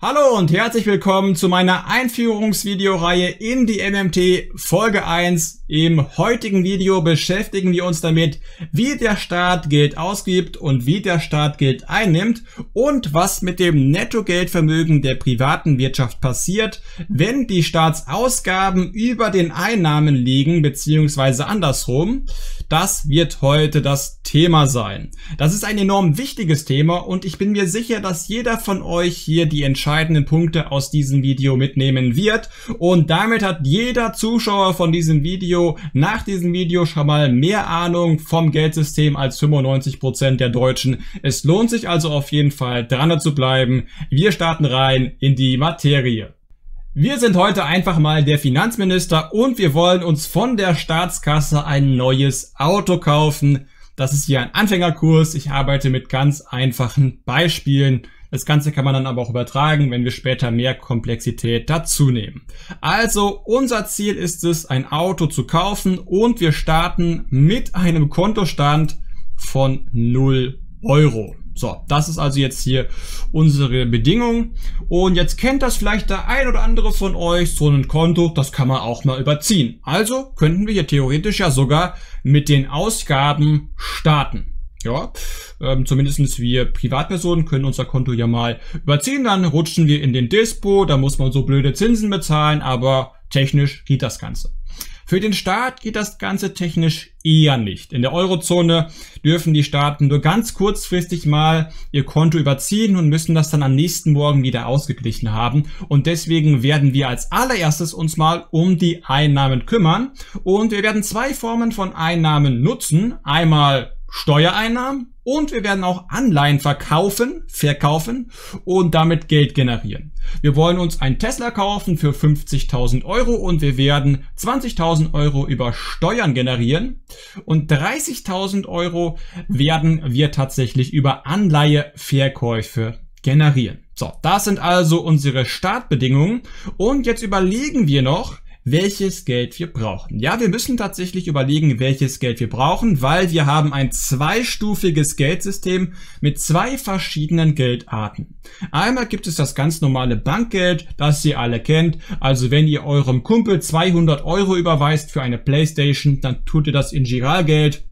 Hallo und herzlich willkommen zu meiner Einführungsvideoreihe in die MMT Folge 1. Im heutigen Video beschäftigen wir uns damit, wie der Staat Geld ausgibt und wie der Staat Geld einnimmt und was mit dem Nettogeldvermögen der privaten Wirtschaft passiert, wenn die Staatsausgaben über den Einnahmen liegen bzw. andersrum. Das wird heute das Thema sein. Das ist ein enorm wichtiges Thema und ich bin mir sicher, dass jeder von euch hier die entscheidenden Punkte aus diesem Video mitnehmen wird. Und damit hat jeder Zuschauer von diesem Video nach diesem Video schon mal mehr Ahnung vom Geldsystem als 95% der Deutschen. Es lohnt sich also auf jeden Fall dran zu bleiben. Wir starten rein in die Materie. Wir sind heute einfach mal der Finanzminister und wir wollen uns von der Staatskasse ein neues Auto kaufen. Das ist hier ein Anfängerkurs. Ich arbeite mit ganz einfachen Beispielen. Das Ganze kann man dann aber auch übertragen, wenn wir später mehr Komplexität dazu nehmen. Also unser Ziel ist es, ein Auto zu kaufen und wir starten mit einem Kontostand von 0 Euro. So, das ist also jetzt hier unsere Bedingung. Und jetzt kennt das vielleicht der ein oder andere von euch, so ein Konto, das kann man auch mal überziehen. Also könnten wir hier theoretisch ja sogar mit den Ausgaben starten. Ja, zumindest wir Privatpersonen können unser Konto ja mal überziehen, dann rutschen wir in den Dispo, da muss man so blöde Zinsen bezahlen, aber technisch geht das Ganze. Für den Staat geht das Ganze technisch eher nicht. In der Eurozone dürfen die Staaten nur ganz kurzfristig mal ihr Konto überziehen und müssen das dann am nächsten Morgen wieder ausgeglichen haben. Und deswegen werden wir als allererstes uns mal um die Einnahmen kümmern. Und wir werden zwei Formen von Einnahmen nutzen. Einmal Steuereinnahmen und wir werden auch Anleihen verkaufen und damit Geld generieren. Wir wollen uns einen Tesla kaufen für 50.000 Euro und wir werden 20.000 Euro über Steuern generieren und 30.000 Euro werden wir tatsächlich über Anleiheverkäufe generieren. So, das sind also unsere Startbedingungen und jetzt überlegen wir noch, welches Geld wir brauchen. Ja, wir müssen tatsächlich überlegen, welches Geld wir brauchen, weil wir haben ein zweistufiges Geldsystem mit zwei verschiedenen Geldarten. Einmal gibt es das ganz normale Bankgeld, das ihr alle kennt. Also wenn ihr eurem Kumpel 200 Euro überweist für eine Playstation, dann tut ihr das in Giralgeld.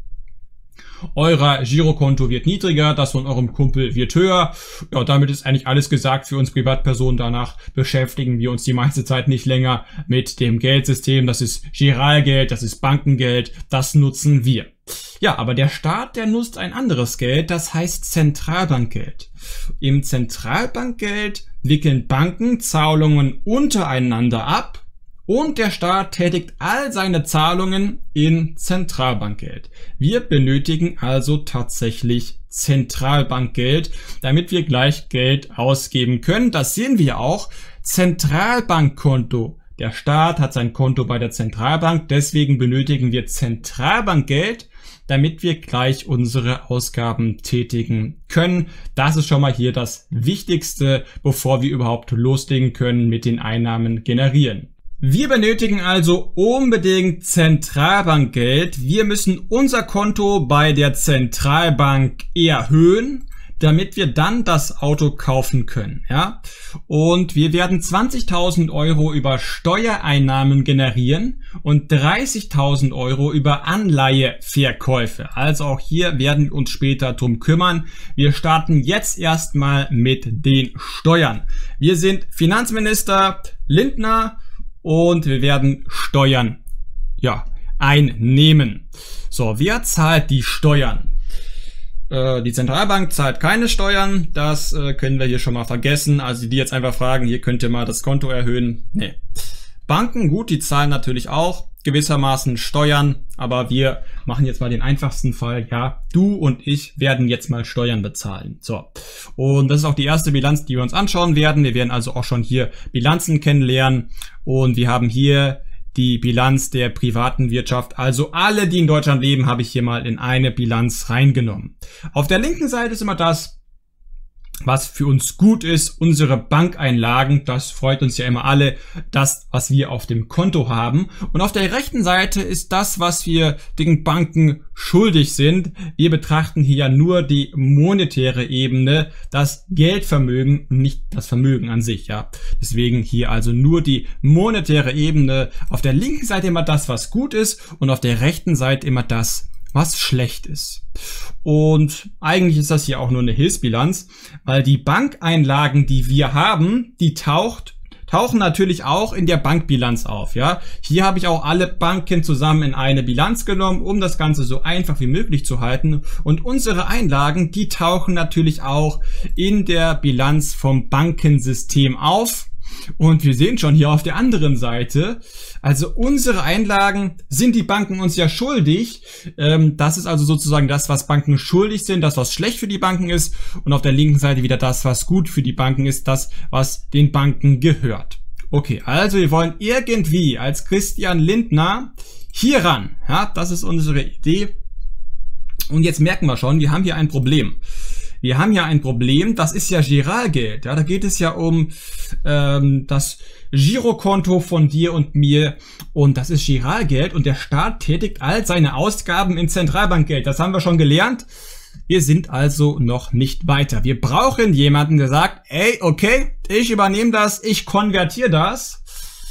Euer Girokonto wird niedriger, das von eurem Kumpel wird höher. Ja, damit ist eigentlich alles gesagt für uns Privatpersonen. Danach beschäftigen wir uns die meiste Zeit nicht länger mit dem Geldsystem. Das ist Giralgeld, das ist Bankengeld, das nutzen wir. Ja, aber der Staat, der nutzt ein anderes Geld, das heißt Zentralbankgeld. Im Zentralbankgeld wickeln Banken Zahlungen untereinander ab. Und der Staat tätigt all seine Zahlungen in Zentralbankgeld. Wir benötigen also tatsächlich Zentralbankgeld, damit wir gleich Geld ausgeben können. Das sehen wir auch. Zentralbankkonto. Der Staat hat sein Konto bei der Zentralbank, deswegen benötigen wir Zentralbankgeld, damit wir gleich unsere Ausgaben tätigen können. Das ist schon mal hier das Wichtigste, bevor wir überhaupt loslegen können mit den Einnahmen generieren. Wir benötigen also unbedingt Zentralbankgeld. Wir müssen unser Konto bei der Zentralbank erhöhen, damit wir dann das Auto kaufen können. Ja? Und wir werden 20.000 Euro über Steuereinnahmen generieren und 30.000 Euro über Anleiheverkäufe. Also auch hier werden wir uns später drum kümmern. Wir starten jetzt erstmal mit den Steuern. Wir sind Finanzminister Lindner und wir werden Steuern, einnehmen. So, wer zahlt die Steuern? Die Zentralbank zahlt keine Steuern, das können wir hier schon mal vergessen. Also die jetzt einfach fragen, hier könnt ihr mal das Konto erhöhen. Nee. Banken, gut, die zahlen natürlich auch gewissermaßen Steuern, aber wir machen jetzt mal den einfachsten Fall. Ja, du und ich werden jetzt mal Steuern bezahlen. So, und das ist auch die erste Bilanz, die wir uns anschauen werden. Wir werden also auch schon hier Bilanzen kennenlernen und wir haben hier die Bilanz der privaten Wirtschaft. Also alle, die in Deutschland leben, habe ich hier mal in eine Bilanz reingenommen. Auf der linken Seite ist immer das, was für uns gut ist, unsere Bankeinlagen, das freut uns ja immer alle, das, was wir auf dem Konto haben. Und auf der rechten Seite ist das, was wir den Banken schuldig sind. Wir betrachten hier ja nur die monetäre Ebene, das Geldvermögen, nicht das Vermögen an sich, ja. Deswegen hier also nur die monetäre Ebene. Auf der linken Seite immer das, was gut ist, und auf der rechten Seite immer das, was schlecht ist. Und eigentlich ist das hier auch nur eine Hilfsbilanz, weil die Bankeinlagen, die wir haben, die tauchen natürlich auch in der Bankbilanz auf, ja. Hier habe ich auch alle Banken zusammen in eine Bilanz genommen, um das Ganze so einfach wie möglich zu halten. Und unsere Einlagen, die tauchen natürlich auch in der Bilanz vom Bankensystem auf. Und wir sehen schon hier auf der anderen Seite, also unsere Einlagen sind die Banken uns ja schuldig. Das ist also sozusagen das, was Banken schuldig sind, das, was schlecht für die Banken ist. Und auf der linken Seite wieder das, was gut für die Banken ist, das, was den Banken gehört. Okay, also wir wollen irgendwie als Christian Lindner hier ran. Ja, das ist unsere Idee. Und jetzt merken wir schon, wir haben hier ein Problem. Wir haben ja ein Problem, das ist ja Giralgeld. Ja, da geht es ja um das Girokonto von dir und mir. Und das ist Giralgeld und der Staat tätigt all seine Ausgaben in Zentralbankgeld. Das haben wir schon gelernt. Wir sind also noch nicht weiter. Wir brauchen jemanden, der sagt, ey, okay, ich übernehme das, ich konvertiere das.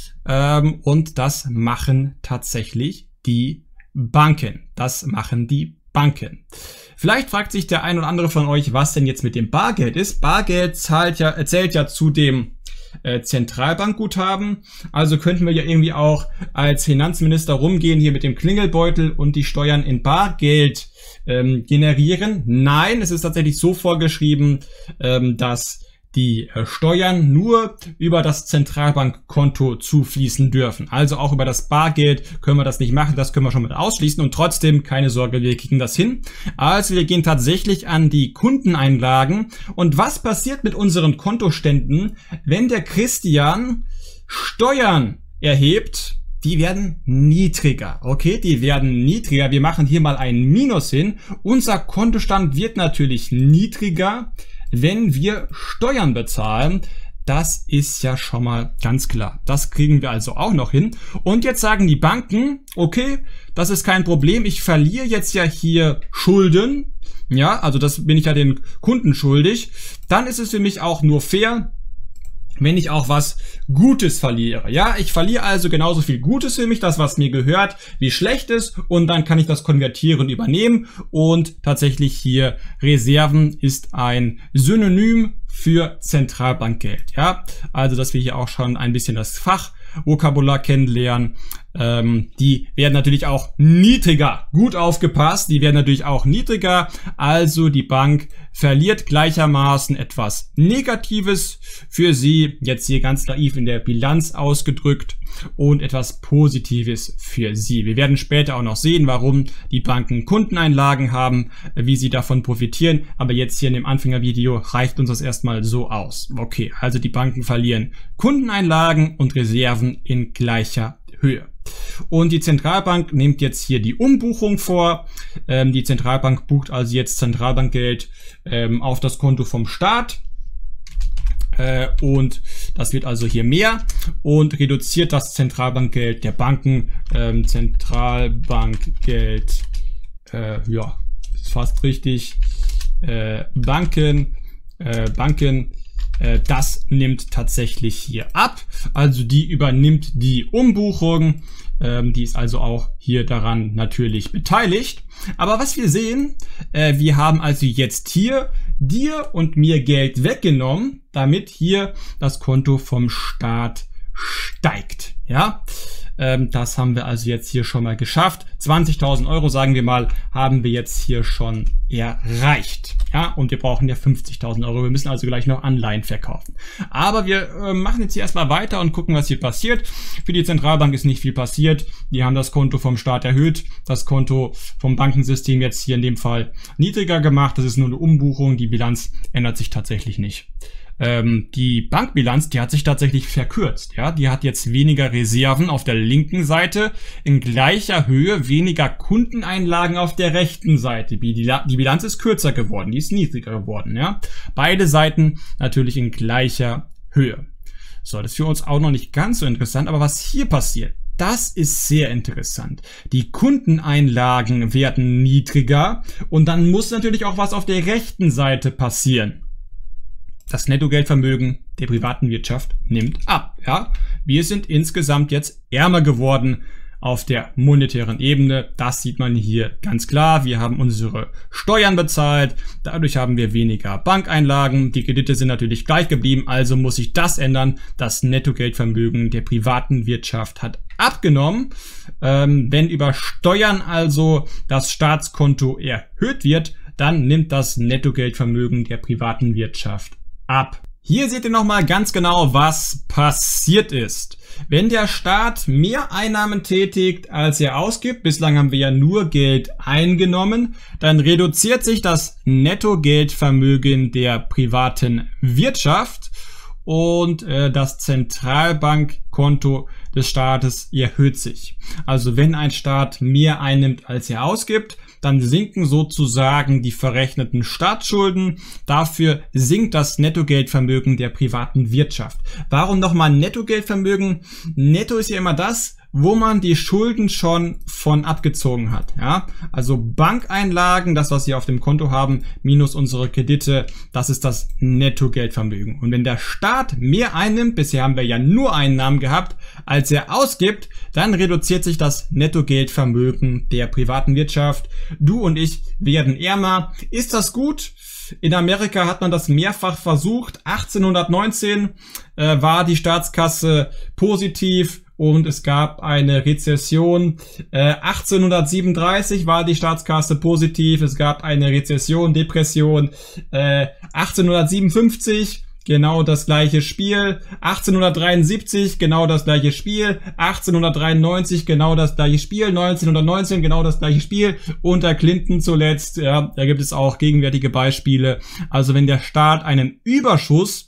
Und das machen tatsächlich die Banken. Das machen die Banken. Vielleicht fragt sich der ein oder andere von euch, was denn jetzt mit dem Bargeld ist. Bargeld zählt ja zu dem Zentralbankguthaben. Also könnten wir ja irgendwie auch als Finanzminister rumgehen hier mit dem Klingelbeutel und die Steuern in Bargeld generieren. Nein, es ist tatsächlich so vorgeschrieben, dass die Steuern nur über das Zentralbankkonto zufließen dürfen. Also auch über das Bargeld können wir das nicht machen, das können wir schon mit ausschließen und trotzdem, keine Sorge, wir kriegen das hin. Also wir gehen tatsächlich an die Kundeneinlagen. Und was passiert mit unseren Kontoständen, wenn der Christian Steuern erhebt? Die werden niedriger, okay? Die werden niedriger. Wir machen hier mal ein Minus hin. Unser Kontostand wird natürlich niedriger, wenn wir Steuern bezahlen. Das ist ja schon mal ganz klar. Das kriegen wir also auch noch hin. Und jetzt sagen die Banken, okay, das ist kein Problem. Ich verliere jetzt ja hier Schulden. Ja, also das bin ich ja den Kunden schuldig. Dann ist es für mich auch nur fair, wenn ich auch was Gutes verliere. Ja, ich verliere also genauso viel Gutes für mich, das was mir gehört, wie Schlechtes, und dann kann ich das konvertieren, übernehmen. Und tatsächlich hier Reserven ist ein Synonym für Zentralbankgeld. Ja, also dass wir hier auch schon ein bisschen das Fachvokabular kennenlernen. Die werden natürlich auch niedriger. Gut aufgepasst, die werden natürlich auch niedriger. Also die Bank verliert gleichermaßen etwas Negatives für sie, jetzt hier ganz naiv in der Bilanz ausgedrückt, und etwas Positives für sie. Wir werden später auch noch sehen, warum die Banken Kundeneinlagen haben, wie sie davon profitieren. Aber jetzt hier in dem Anfängervideo reicht uns das erstmal so aus. Okay, also die Banken verlieren Kundeneinlagen und Reserven in gleicher Höhe. Und die Zentralbank nimmt jetzt hier die Umbuchung vor. Die Zentralbank bucht also jetzt Zentralbankgeld auf das Konto vom Staat. Und das wird also hier mehr und reduziert das Zentralbankgeld der Banken. Zentralbankgeld, ja, ist fast richtig. Banken, das nimmt tatsächlich hier ab. Also die übernimmt die Umbuchung. Die ist also auch hier daran natürlich beteiligt. Aber was wir sehen, wir haben also jetzt hier dir und mir Geld weggenommen, damit hier das Konto vom Staat steigt. Ja, das haben wir also jetzt hier schon mal geschafft. 20.000 Euro, sagen wir mal, haben wir jetzt hier schon erreicht. Ja, und wir brauchen ja 50.000 Euro. Wir müssen also gleich noch Anleihen verkaufen. Aber wir machen jetzt hier erstmal weiter und gucken, was hier passiert. Für die Zentralbank ist nicht viel passiert. Die haben das Konto vom Staat erhöht, das Konto vom Bankensystem jetzt hier in dem Fall niedriger gemacht. Das ist nur eine Umbuchung. Die Bilanz ändert sich tatsächlich nicht. die Bankbilanz, die hat sich tatsächlich verkürzt. Ja, die hat jetzt weniger Reserven auf der linken Seite, in gleicher Höhe weniger Kundeneinlagen auf der rechten Seite. Die Bilanz ist kürzer geworden, die ist niedriger geworden. Ja, beide Seiten natürlich in gleicher Höhe. So, das ist für uns auch noch nicht ganz so interessant, aber was hier passiert, das ist sehr interessant. Die Kundeneinlagen werden niedriger und dann muss natürlich auch was auf der rechten Seite passieren. Das Nettogeldvermögen der privaten Wirtschaft nimmt ab. Ja? Wir sind insgesamt jetzt ärmer geworden auf der monetären Ebene. Das sieht man hier ganz klar. Wir haben unsere Steuern bezahlt. Dadurch haben wir weniger Bankeinlagen. Die Kredite sind natürlich gleich geblieben. Also muss sich das ändern. Das Nettogeldvermögen der privaten Wirtschaft hat abgenommen. Wenn über Steuern also das Staatskonto erhöht wird, dann nimmt das Nettogeldvermögen der privaten Wirtschaft ab. Hier seht ihr nochmal ganz genau, was passiert ist. Wenn der Staat mehr Einnahmen tätigt, als er ausgibt, bislang haben wir ja nur Geld eingenommen, dann reduziert sich das Nettogeldvermögen der privaten Wirtschaft und das Zentralbankkonto des Staates erhöht sich. Also wenn ein Staat mehr einnimmt, als er ausgibt, dann sinken sozusagen die verrechneten Staatsschulden. Dafür sinkt das Nettogeldvermögen der privaten Wirtschaft. Warum nochmal Nettogeldvermögen? Netto ist ja immer das, wo man die Schulden schon von abgezogen hat. Ja? Also Bankeinlagen, das was wir auf dem Konto haben, minus unsere Kredite, das ist das Nettogeldvermögen. Und wenn der Staat mehr einnimmt, bisher haben wir ja nur Einnahmen gehabt, als er ausgibt, dann reduziert sich das Nettogeldvermögen der privaten Wirtschaft. Du und ich werden ärmer. Ist das gut? In Amerika hat man das mehrfach versucht. 1819 war die Staatskasse positiv und es gab eine Rezession. 1837 war die Staatskasse positiv, es gab eine Rezession, Depression. 1857 genau das gleiche Spiel, 1873 genau das gleiche Spiel, 1893 genau das gleiche Spiel, 1919 genau das gleiche Spiel, unter Clinton zuletzt, ja, da gibt es auch gegenwärtige Beispiele. Also wenn der Staat einen Überschuss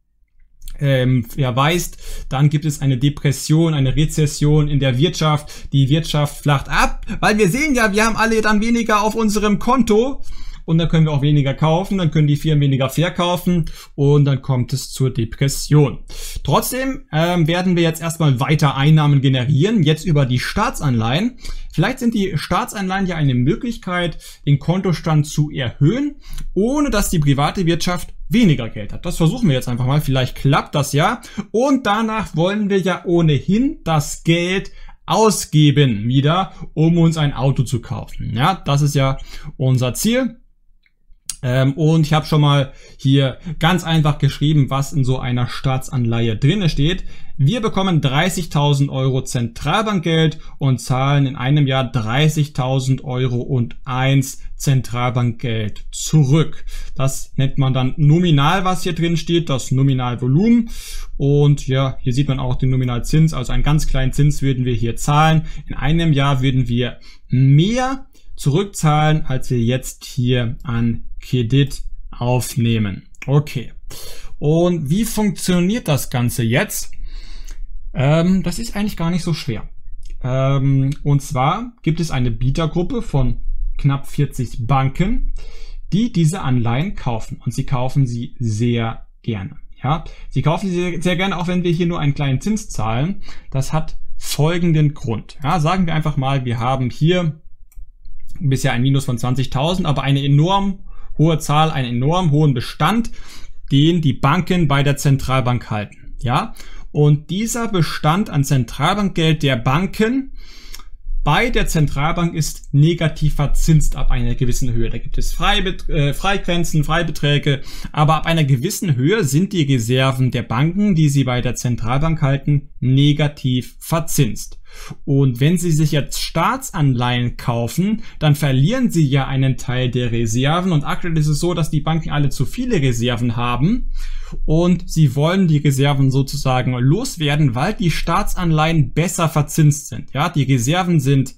erweist, dann gibt es eine Depression, eine Rezession in der Wirtschaft, die Wirtschaft flacht ab, weil wir sehen ja, wir haben alle dann weniger auf unserem Konto. Und dann können wir auch weniger kaufen, dann können die Firmen weniger verkaufen und dann kommt es zur Depression. Trotzdem werden wir jetzt erstmal weiter Einnahmen generieren, jetzt über die Staatsanleihen. Vielleicht sind die Staatsanleihen ja eine Möglichkeit, den Kontostand zu erhöhen, ohne dass die private Wirtschaft weniger Geld hat. Das versuchen wir jetzt einfach mal, vielleicht klappt das ja. Und danach wollen wir ja ohnehin das Geld ausgeben wieder, um uns ein Auto zu kaufen. Ja, das ist ja unser Ziel. Und ich habe schon mal hier ganz einfach geschrieben, was in so einer Staatsanleihe drinne steht. Wir bekommen 30.000 Euro Zentralbankgeld und zahlen in einem Jahr 30.000 Euro und 1 Zentralbankgeld zurück. Das nennt man dann nominal, was hier drin steht, das Nominalvolumen. Und ja, hier sieht man auch den Nominalzins, also einen ganz kleinen Zins würden wir hier zahlen. In einem Jahr würden wir mehr zurückzahlen, als wir jetzt hier an Kredit aufnehmen. Okay. Und wie funktioniert das Ganze jetzt? Das ist eigentlich gar nicht so schwer. Und zwar gibt es eine Bietergruppe von knapp 40 Banken, die diese Anleihen kaufen. Und sie kaufen sie sehr gerne. Ja, sie kaufen sie sehr gerne, auch wenn wir hier nur einen kleinen Zins zahlen. Das hat folgenden Grund. Ja, sagen wir einfach mal, wir haben hier bisher ein Minus von 20.000, aber eine enorm hohe Zahl, einen enorm hohen Bestand, den die Banken bei der Zentralbank halten. Ja, und dieser Bestand an Zentralbankgeld der Banken bei der Zentralbank ist negativ verzinst ab einer gewissen Höhe. Da gibt es Freigrenzen, Freibeträge, aber ab einer gewissen Höhe sind die Reserven der Banken, die sie bei der Zentralbank halten, negativ verzinst. Und wenn Sie sich jetzt Staatsanleihen kaufen, dann verlieren Sie ja einen Teil der Reserven. Und aktuell ist es so, dass die Banken alle zu viele Reserven haben und sie wollen die Reserven sozusagen loswerden, weil die Staatsanleihen besser verzinst sind. Ja, die Reserven sind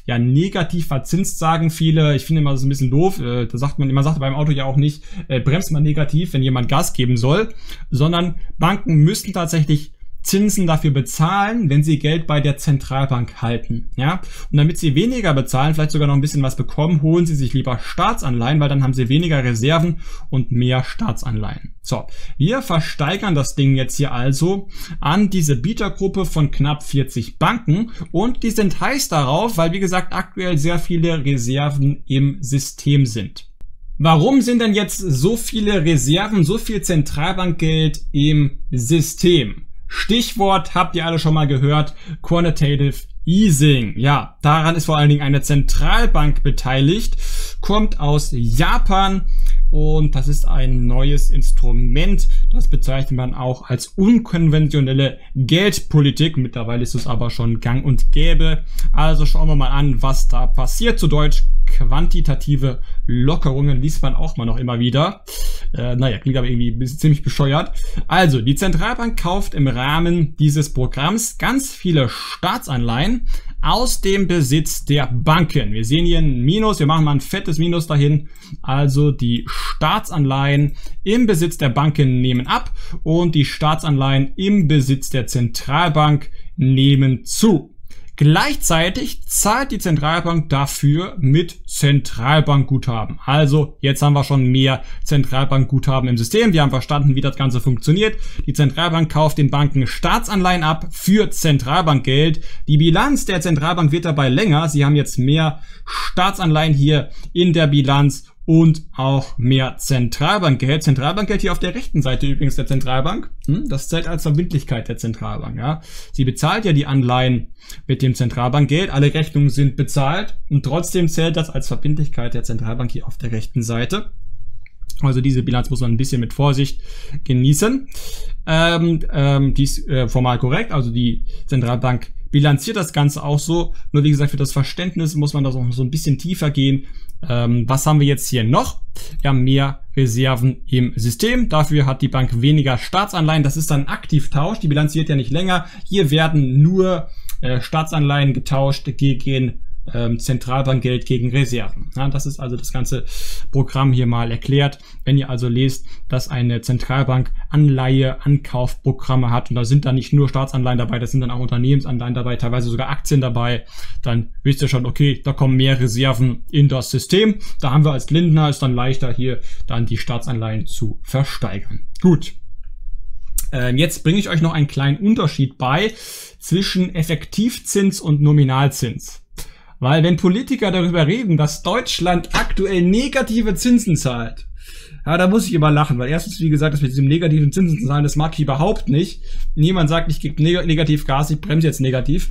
ja negativ verzinst, sagen viele. Ich finde immer das ein bisschen doof. Da sagt man beim Auto ja auch nicht, bremst man negativ, wenn jemand Gas geben soll, sondern Banken müssen tatsächlich Zinsen dafür bezahlen, wenn sie Geld bei der Zentralbank halten, ja. Und damit sie weniger bezahlen, vielleicht sogar noch ein bisschen was bekommen, holen sie sich lieber Staatsanleihen, weil dann haben sie weniger Reserven und mehr Staatsanleihen. So, wir versteigern das Ding jetzt hier also an diese Bietergruppe von knapp 40 Banken und die sind heiß darauf, weil wie gesagt aktuell sehr viele Reserven im System sind. Warum sind denn jetzt so viele Reserven, so viel Zentralbankgeld im System? Stichwort habt ihr alle schon mal gehört, Quantitative Easing. Ja, daran ist vor allen Dingen eine Zentralbank beteiligt, kommt aus Japan und das ist ein neues Instrument. Das bezeichnet man auch als unkonventionelle Geldpolitik. Mittlerweile ist es aber schon gang und gäbe. Also schauen wir mal an, was da passiert. Zu Deutsch quantitative Lockerungen liest man auch mal noch immer wieder. Naja, klingt aber irgendwie ziemlich bescheuert. Also, die Zentralbank kauft im Rahmen dieses Programms ganz viele Staatsanleihen aus dem Besitz der Banken. Wir sehen hier ein Minus, wir machen mal ein fettes Minus dahin. Also die Staatsanleihen im Besitz der Banken nehmen ab und die Staatsanleihen im Besitz der Zentralbank nehmen zu. Gleichzeitig zahlt die Zentralbank dafür mit Zentralbankguthaben. Also jetzt haben wir schon mehr Zentralbankguthaben im System. Wir haben verstanden, wie das Ganze funktioniert. Die Zentralbank kauft den Banken Staatsanleihen ab für Zentralbankgeld. Die Bilanz der Zentralbank wird dabei länger. Sie haben jetzt mehr Staatsanleihen hier in der Bilanz und auch mehr Zentralbankgeld. Zentralbankgeld hier auf der rechten Seite übrigens der Zentralbank. Das zählt als Verbindlichkeit der Zentralbank. Ja. Sie bezahlt ja die Anleihen mit dem Zentralbankgeld. Alle Rechnungen sind bezahlt und trotzdem zählt das als Verbindlichkeit der Zentralbank hier auf der rechten Seite. Also diese Bilanz muss man ein bisschen mit Vorsicht genießen. Die ist formal korrekt. Also die Zentralbank bilanziert das Ganze auch so. Nur wie gesagt, für das Verständnis muss man da so ein bisschen tiefer gehen. Was haben wir jetzt hier noch? Wir haben mehr Reserven im System. Dafür hat die Bank weniger Staatsanleihen. Das ist dann Aktivtausch. Die bilanziert ja nicht länger. Hier werden nur Staatsanleihen getauscht gegen Zentralbankgeld gegen Reserven. Ja, das ist also das ganze Programm hier mal erklärt. Wenn ihr also lest, dass eine Zentralbank Anleihe-Ankaufprogramme hat und da sind dann nicht nur Staatsanleihen dabei, da sind dann auch Unternehmensanleihen dabei, teilweise sogar Aktien dabei, dann wisst ihr schon, okay, da kommen mehr Reserven in das System. Da haben wir als Lindner, ist dann leichter hier dann die Staatsanleihen zu versteigern. Gut. Jetzt bringe ich euch noch einen kleinen Unterschied bei zwischen Effektivzins und Nominalzins. Weil wenn Politiker darüber reden, dass Deutschland aktuell negative Zinsen zahlt, ja, da muss ich immer lachen, weil erstens, wie gesagt, das mit diesem negativen Zinsen zahlen, das mag ich überhaupt nicht. Niemand sagt, ich gebe negativ Gas, ich bremse jetzt negativ.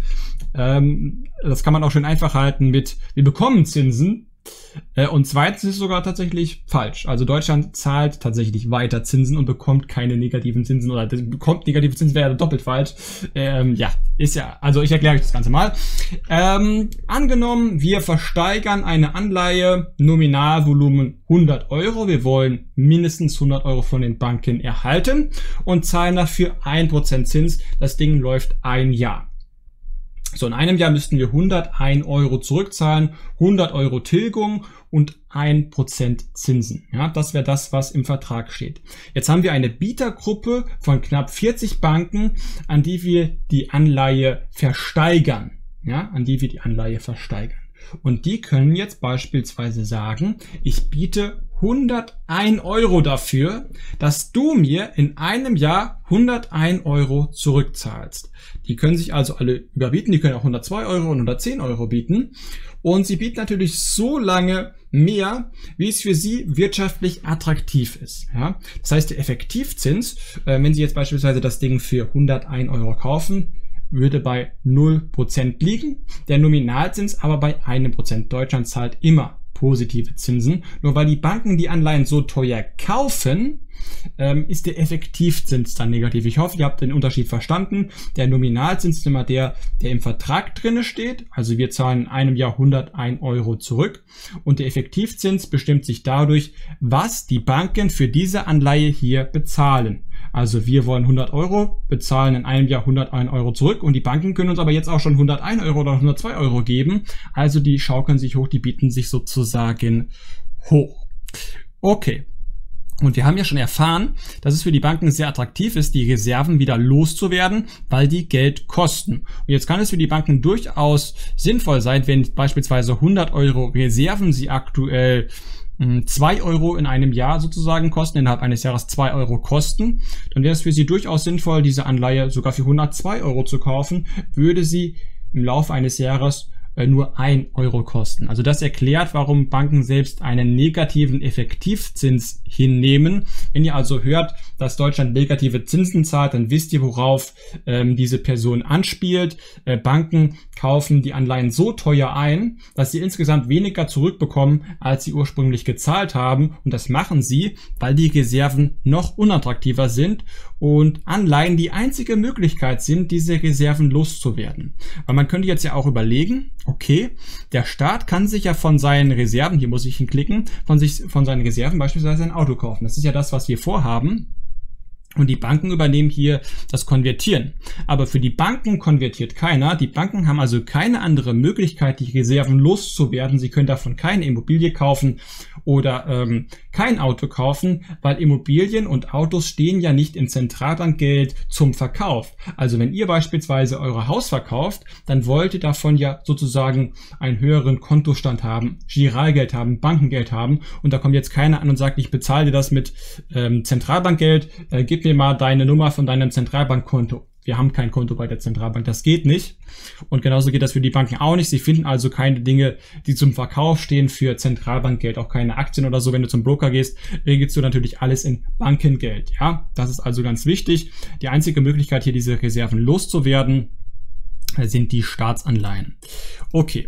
Das kann man auch schön einfach halten mit, wir bekommen Zinsen. Und zweitens ist es sogar tatsächlich falsch. Also Deutschland zahlt tatsächlich weiter Zinsen und bekommt keine negativen Zinsen oder bekommt negative Zinsen, wäre doppelt falsch. Ja, ist ja, also ich erkläre euch das Ganze mal. Angenommen, wir versteigern eine Anleihe, Nominalvolumen 100 Euro. Wir wollen mindestens 100 Euro von den Banken erhalten und zahlen dafür 1% Zins. Das Ding läuft ein Jahr. So, in einem Jahr müssten wir 101 Euro zurückzahlen, 100 Euro Tilgung und 1% Zinsen. Ja, das wäre das, was im Vertrag steht. Jetzt haben wir eine Bietergruppe von knapp 40 Banken, an die wir die Anleihe versteigern. Ja, an die wir die Anleihe versteigern. Und die können jetzt beispielsweise sagen, ich biete 101 Euro dafür, dass du mir in einem Jahr 101 Euro zurückzahlst. Die können sich also alle überbieten, die können auch 102 Euro und 110 Euro bieten. Und sie bieten natürlich so lange mehr, wie es für sie wirtschaftlich attraktiv ist. Ja? Das heißt, der Effektivzins, wenn sie jetzt beispielsweise das Ding für 101 Euro kaufen, würde bei 0% liegen, der Nominalzins aber bei 1%. Deutschland zahlt immer positive Zinsen. Nur weil die Banken die Anleihen so teuer kaufen, ist der Effektivzins dann negativ. Ich hoffe, ihr habt den Unterschied verstanden. Der Nominalzins ist immer der im Vertrag drinne steht. Also wir zahlen in einem Jahr 101 Euro zurück. Und der Effektivzins bestimmt sich dadurch, was die Banken für diese Anleihe hier bezahlen. Also wir wollen 100 Euro, bezahlen in einem Jahr 101 Euro zurück und die Banken können uns aber jetzt auch schon 101 Euro oder 102 Euro geben. Also die schaukeln sich hoch, die bieten sich sozusagen hoch. Okay. Und wir haben ja schon erfahren, dass es für die Banken sehr attraktiv ist, die Reserven wieder loszuwerden, weil die Geld kosten. Und jetzt kann es für die Banken durchaus sinnvoll sein, wenn beispielsweise 100 Euro Reserven sie aktuell 2 Euro in einem Jahr sozusagen kosten, innerhalb eines Jahres 2 Euro kosten, dann wäre es für sie durchaus sinnvoll, diese Anleihe sogar für 102 Euro zu kaufen, würde sie im Laufe eines Jahres nur 1 Euro kosten. Also das erklärt, warum Banken selbst einen negativen Effektivzins hinnehmen. Wenn ihr also hört, dass Deutschland negative Zinsen zahlt, dann wisst ihr, worauf diese Person anspielt. Banken kaufen die Anleihen so teuer ein, dass sie insgesamt weniger zurückbekommen, als sie ursprünglich gezahlt haben. Und das machen sie, weil die Reserven noch unattraktiver sind und Anleihen die einzige Möglichkeit sind, diese Reserven loszuwerden. Weil man könnte jetzt ja auch überlegen, okay, der Staat kann sich ja von seinen Reserven, hier muss ich hinklicken, von seinen Reserven beispielsweise ein Auto kaufen. Das ist ja das, was wir vorhaben. Und die Banken übernehmen hier das Konvertieren. Aber für die Banken konvertiert keiner. Die Banken haben also keine andere Möglichkeit, die Reserven loszuwerden. Sie können davon keine Immobilie kaufen oder kein Auto kaufen, weil Immobilien und Autos stehen ja nicht im Zentralbankgeld zum Verkauf. Also wenn ihr beispielsweise euer Haus verkauft, dann wollt ihr davon ja sozusagen einen höheren Kontostand haben, Giralgeld haben, Bankengeld haben. Und da kommt jetzt keiner an und sagt, ich bezahle dir das mit Zentralbankgeld, gib mir mal deine Nummer von deinem Zentralbankkonto. Wir haben kein Konto bei der Zentralbank, das geht nicht. Und genauso geht das für die Banken auch nicht. Sie finden also keine Dinge, die zum Verkauf stehen für Zentralbankgeld, auch keine Aktien oder so. Wenn du zum Broker gehst, regelst du natürlich alles in Bankengeld. Ja, das ist also ganz wichtig. Die einzige Möglichkeit, hier diese Reserven loszuwerden, sind die Staatsanleihen. Okay.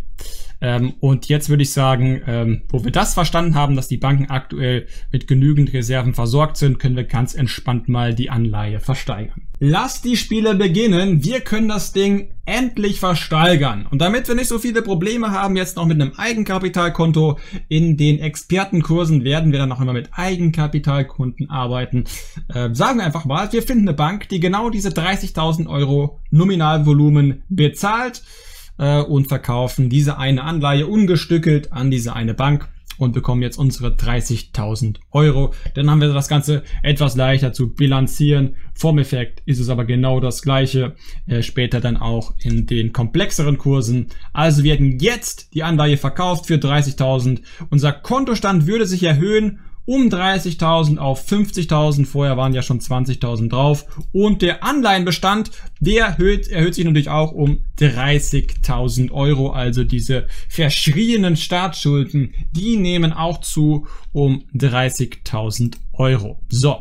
Und jetzt würde ich sagen, wo wir das verstanden haben, dass die Banken aktuell mit genügend Reserven versorgt sind, können wir ganz entspannt mal die Anleihe versteigern. Lasst die Spiele beginnen. Wir können das Ding endlich versteigern. Und damit wir nicht so viele Probleme haben, jetzt noch mit einem Eigenkapitalkonto, in den Expertenkursen werden wir dann noch immer mit Eigenkapitalkonten arbeiten. Sagen wir einfach mal, wir finden eine Bank, die genau diese 30.000 Euro Nominalvolumen bezahlt und verkaufen diese eine Anleihe ungestückelt an diese eine Bank und bekommen jetzt unsere 30.000 Euro. Dann haben wir das Ganze etwas leichter zu bilanzieren. Vom Effekt ist es aber genau das gleiche, später dann auch in den komplexeren Kursen. Also wir hätten jetzt die Anleihe verkauft für 30.000. Unser Kontostand würde sich erhöhen um 30.000 auf 50.000. Vorher waren ja schon 20.000 drauf. Und der Anleihenbestand, der erhöht sich natürlich auch um 30.000 Euro. Also diese verschrienen Staatsschulden, die nehmen auch zu um 30.000 Euro. So,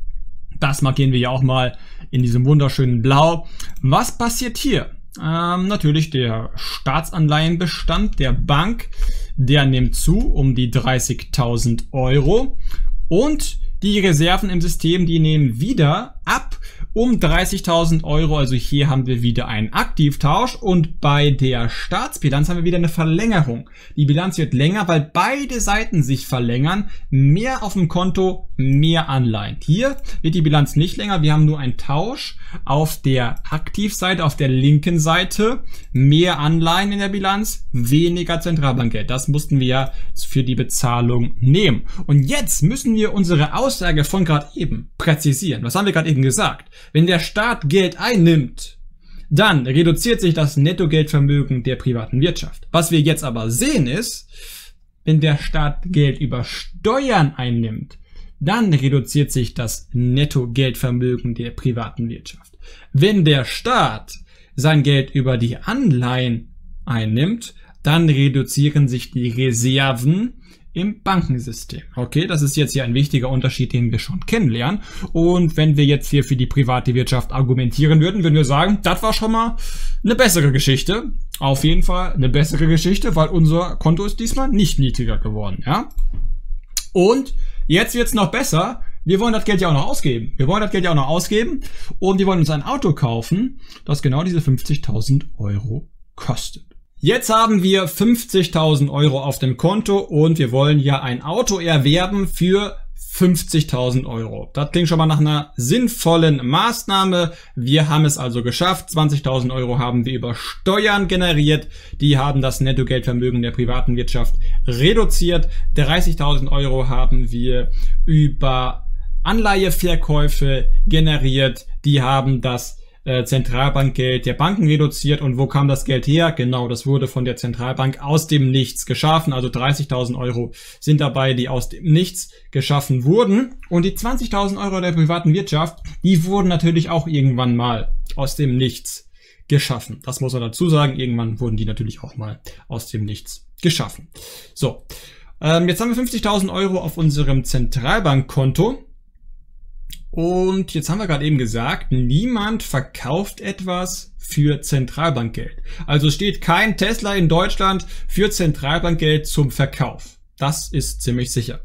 das markieren wir ja auch mal in diesem wunderschönen Blau. Was passiert hier? Natürlich der Staatsanleihenbestand der Bank, der nimmt zu um die 30.000 Euro und die Reserven im System, die nehmen wieder ab um 30.000 Euro. Also hier haben wir wieder einen Aktivtausch und bei der Staatsbilanz haben wir wieder eine Verlängerung. Die Bilanz wird länger, weil beide Seiten sich verlängern. Mehr auf dem Konto, mehr Anleihen. Hier wird die Bilanz nicht länger. Wir haben nur einen Tausch auf der Aktivseite, auf der linken Seite. Mehr Anleihen in der Bilanz, weniger Zentralbankgeld. Das mussten wir ja für die Bezahlung nehmen. Und jetzt müssen wir unsere Aussage von gerade eben präzisieren. Was haben wir gerade eben gesagt? Wenn der Staat Geld einnimmt, dann reduziert sich das Nettogeldvermögen der privaten Wirtschaft. Was wir jetzt aber sehen ist, wenn der Staat Geld über Steuern einnimmt, dann reduziert sich das Nettogeldvermögen der privaten Wirtschaft. Wenn der Staat sein Geld über die Anleihen einnimmt, dann reduzieren sich die Reserven im Bankensystem. Okay, das ist jetzt hier ein wichtiger Unterschied, den wir schon kennenlernen. Und wenn wir jetzt hier für die private Wirtschaft argumentieren würden, würden wir sagen, das war schon mal eine bessere Geschichte. Auf jeden Fall eine bessere Geschichte, weil unser Konto ist diesmal nicht niedriger geworden. Ja? Und jetzt wird's noch besser. Wir wollen das Geld ja auch noch ausgeben. Und wir wollen uns ein Auto kaufen, das genau diese 50.000 Euro kostet. Jetzt haben wir 50.000 Euro auf dem Konto und wir wollen ja ein Auto erwerben für 50.000 Euro. Das klingt schon mal nach einer sinnvollen Maßnahme. Wir haben es also geschafft. 20.000 Euro haben wir über Steuern generiert. Die haben das Nettogeldvermögen der privaten Wirtschaft reduziert. 30.000 Euro haben wir über Anleiheverkäufe generiert. Die haben das Zentralbankgeld der Banken reduziert. Und wo kam das Geld her? Genau, das wurde von der Zentralbank aus dem Nichts geschaffen. Also 30.000 Euro sind dabei, die aus dem Nichts geschaffen wurden. Und die 20.000 Euro der privaten Wirtschaft, die wurden natürlich auch irgendwann mal aus dem Nichts geschaffen. Das muss man dazu sagen. Irgendwann wurden die natürlich auch mal aus dem Nichts geschaffen. So, jetzt haben wir 50.000 Euro auf unserem Zentralbankkonto. Und jetzt haben wir gerade eben gesagt, niemand verkauft etwas für Zentralbankgeld. Also steht kein Tesla in Deutschland für Zentralbankgeld zum Verkauf. Das ist ziemlich sicher.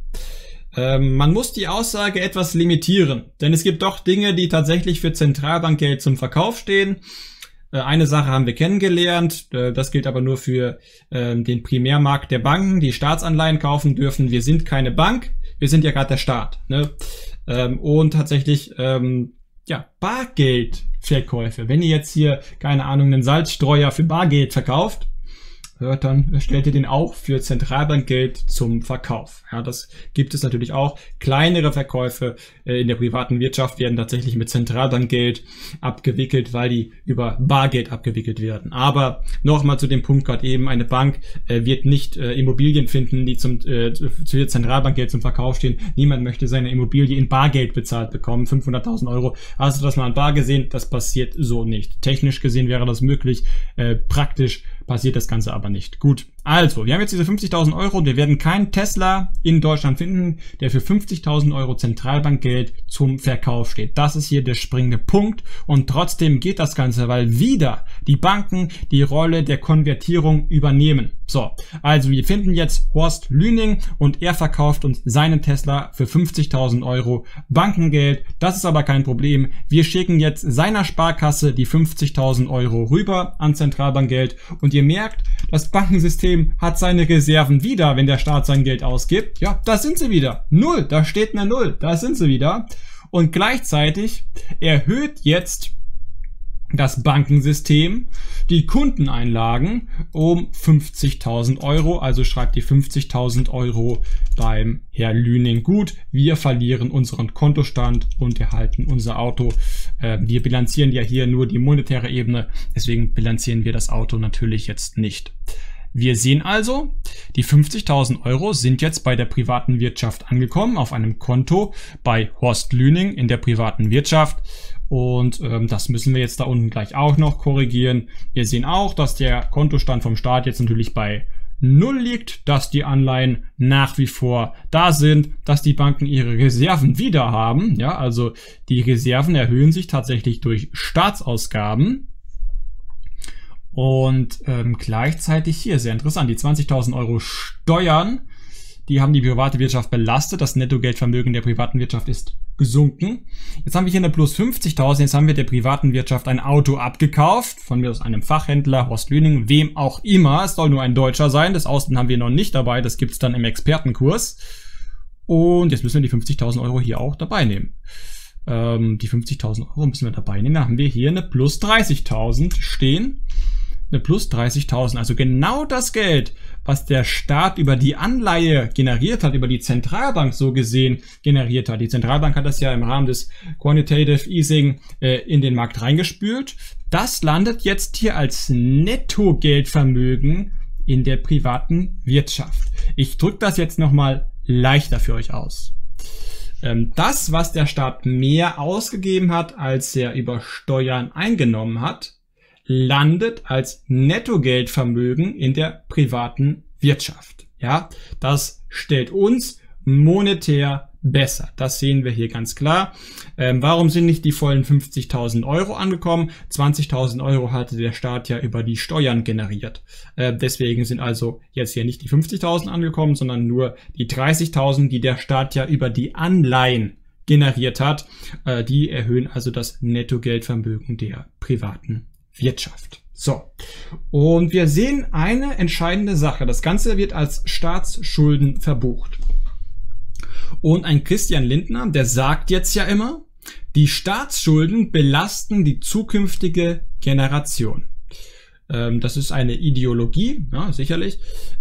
Man muss die Aussage etwas limitieren, denn es gibt doch Dinge, die tatsächlich für Zentralbankgeld zum Verkauf stehen. Eine Sache haben wir kennengelernt, das gilt aber nur für den Primärmarkt der Banken, die Staatsanleihen kaufen dürfen. Wir sind keine Bank, wir sind ja gerade der Staat, ne? Und tatsächlich, ja, Bargeldverkäufe. Wenn ihr jetzt hier, keine Ahnung, einen Salzstreuer für Bargeld verkauft, dann stellt ihr den auch für Zentralbankgeld zum Verkauf. Ja, das gibt es natürlich auch. Kleinere Verkäufe in der privaten Wirtschaft werden tatsächlich mit Zentralbankgeld abgewickelt, weil die über Bargeld abgewickelt werden. Aber nochmal zu dem Punkt gerade eben, eine Bank wird nicht Immobilien finden, die zu Zentralbankgeld zum Verkauf stehen. Niemand möchte seine Immobilie in Bargeld bezahlt bekommen, 500.000 Euro. Hast du das mal in Bar gesehen? Das passiert so nicht. Technisch gesehen wäre das möglich, praktisch passiert das Ganze aber nicht. Gut, also, wir haben jetzt diese 50.000 Euro und wir werden keinen Tesla in Deutschland finden, der für 50.000 Euro Zentralbankgeld zum Verkauf steht. Das ist hier der springende Punkt und trotzdem geht das Ganze, weil wieder die Banken die Rolle der Konvertierung übernehmen. So, also wir finden jetzt Horst Lüning und er verkauft uns seinen Tesla für 50.000 Euro Bankengeld. Das ist aber kein Problem. Wir schicken jetzt seiner Sparkasse die 50.000 Euro rüber an Zentralbankgeld und ihr merkt, das Bankensystem hat seine Reserven wieder, wenn der Staat sein Geld ausgibt. Ja, da sind sie wieder. Null, da steht eine Null, da sind sie wieder. Und gleichzeitig erhöht jetzt das Bankensystem die Kundeneinlagen um 50.000 Euro. Also schreibt die 50.000 Euro beim Herr Lüning gut. Wir verlieren unseren Kontostand und erhalten unser Auto. Wir bilanzieren ja hier nur die monetäre Ebene. Deswegen bilanzieren wir das Auto natürlich jetzt nicht. Wir sehen also, die 50.000 Euro sind jetzt bei der privaten Wirtschaft angekommen, auf einem Konto bei Horst Lüning in der privaten Wirtschaft. Und das müssen wir jetzt da unten gleich auch noch korrigieren. Wir sehen auch, dass der Kontostand vom Staat jetzt natürlich bei 0 liegt, dass die Anleihen nach wie vor da sind, dass die Banken ihre Reserven wieder haben. Ja, also die Reserven erhöhen sich tatsächlich durch Staatsausgaben. Und gleichzeitig hier, sehr interessant, die 20.000 Euro Steuern, die haben die private Wirtschaft belastet. Das Nettogeldvermögen der privaten Wirtschaft ist gesunken. Jetzt haben wir hier eine plus 50.000, jetzt haben wir der privaten Wirtschaft ein Auto abgekauft, von mir aus einem Fachhändler, Horst Lüning, wem auch immer. Es soll nur ein Deutscher sein, das Ausland haben wir noch nicht dabei, das gibt's dann im Expertenkurs. Und jetzt müssen wir die 50.000 Euro hier auch dabei nehmen. Die 50.000 Euro müssen wir dabei nehmen, da haben wir hier eine plus 30.000 stehen. Eine plus 30.000, also genau das Geld, was der Staat über die Anleihe generiert hat, über die Zentralbank so gesehen generiert hat. Die Zentralbank hat das ja im Rahmen des Quantitative Easing in den Markt reingespült. Das landet jetzt hier als Nettogeldvermögen in der privaten Wirtschaft. Ich drücke das jetzt nochmal leichter für euch aus. Das, was der Staat mehr ausgegeben hat, als er über Steuern eingenommen hat, landet als Nettogeldvermögen in der privaten Wirtschaft. Ja, das stellt uns monetär besser. Das sehen wir hier ganz klar. Warum sind nicht die vollen 50.000 Euro angekommen? 20.000 Euro hatte der Staat ja über die Steuern generiert. Deswegen sind also jetzt hier nicht die 50.000 angekommen, sondern nur die 30.000, die der Staat ja über die Anleihen generiert hat. Die erhöhen also das Nettogeldvermögen der privaten Wirtschaft. So, und wir sehen eine entscheidende Sache. Das Ganze wird als Staatsschulden verbucht. Und ein Christian Lindner, der sagt jetzt ja immer, die Staatsschulden belasten die zukünftige Generation. Das ist eine Ideologie, ja, sicherlich.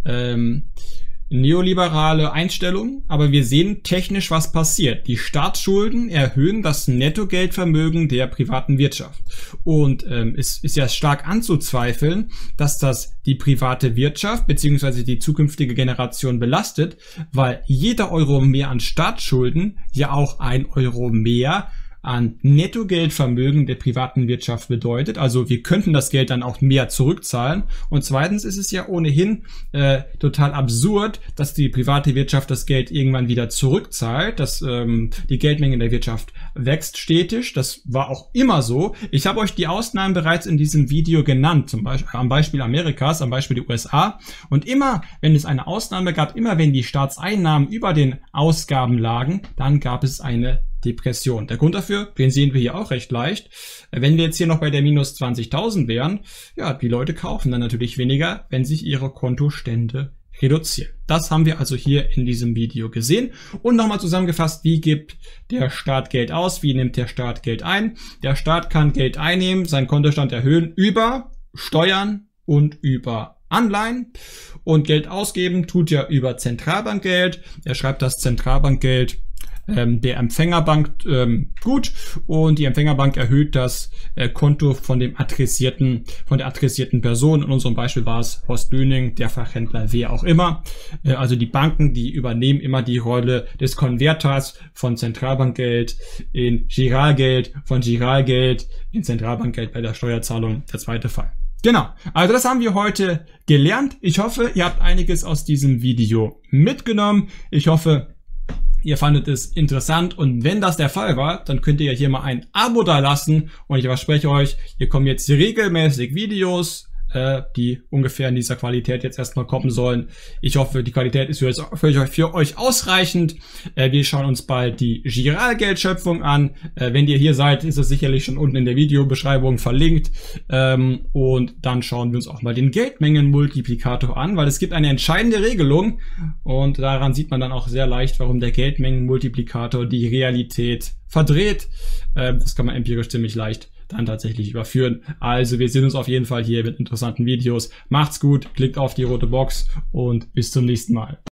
Neoliberale Einstellung, aber wir sehen technisch, was passiert. Die Staatsschulden erhöhen das Nettogeldvermögen der privaten Wirtschaft. Und es ist ja stark anzuzweifeln, dass das die private Wirtschaft bzw. die zukünftige Generation belastet, weil jeder Euro mehr an Staatsschulden ja auch 1 Euro mehr an Nettogeldvermögen der privaten Wirtschaft bedeutet. Also wir könnten das Geld dann auch mehr zurückzahlen. Und zweitens ist es ja ohnehin total absurd, dass die private Wirtschaft das Geld irgendwann wieder zurückzahlt. Die Geldmenge in der Wirtschaft wächst stetig. Das war auch immer so. Ich habe euch die Ausnahmen bereits in diesem Video genannt, zum Beispiel am Beispiel Amerikas, am Beispiel der USA. Und immer, wenn es eine Ausnahme gab, immer wenn die Staatseinnahmen über den Ausgaben lagen, dann gab es eine Depression. Der Grund dafür, den sehen wir hier auch recht leicht. Wenn wir jetzt hier noch bei der minus 20.000 wären, ja, die Leute kaufen dann natürlich weniger, wenn sich ihre Kontostände reduzieren. Das haben wir also hier in diesem Video gesehen. Und nochmal zusammengefasst, wie gibt der Staat Geld aus? Wie nimmt der Staat Geld ein? Der Staat kann Geld einnehmen, seinen Kontostand erhöhen über Steuern und über Anleihen. Und Geld ausgeben tut er über Zentralbankgeld. Er schreibt das Zentralbankgeld der Empfängerbank gut, und die Empfängerbank erhöht das Konto von der adressierten Person. In unserem Beispiel war es Horst Döning, der Fachhändler, wer auch immer. Also die Banken, die übernehmen immer die Rolle des Konverters von Zentralbankgeld in Giralgeld, von Giralgeld in Zentralbankgeld bei der Steuerzahlung, der zweite Fall. Genau, also das haben wir heute gelernt. Ich hoffe, ihr habt einiges aus diesem Video mitgenommen. Ich hoffe, ihr fandet es interessant, und wenn das der Fall war, dann könnt ihr hier mal ein Abo da lassen, und ich verspreche euch, hier kommen jetzt regelmäßig Videos, die ungefähr in dieser Qualität jetzt erstmal kommen sollen. Ich hoffe, die Qualität ist für euch ausreichend. Wir schauen uns bald die Giralgeldschöpfung an. Wenn ihr hier seid, ist es sicherlich schon unten in der Videobeschreibung verlinkt. Und dann schauen wir uns auch mal den Geldmengenmultiplikator an, weil es gibt eine entscheidende Regelung, und daran sieht man dann auch sehr leicht, warum der Geldmengenmultiplikator die Realität verdreht. Das kann man empirisch ziemlich leicht dann tatsächlich überführen. Also wir sehen uns auf jeden Fall hier mit interessanten Videos. Macht's gut, klickt auf die rote Box und bis zum nächsten Mal.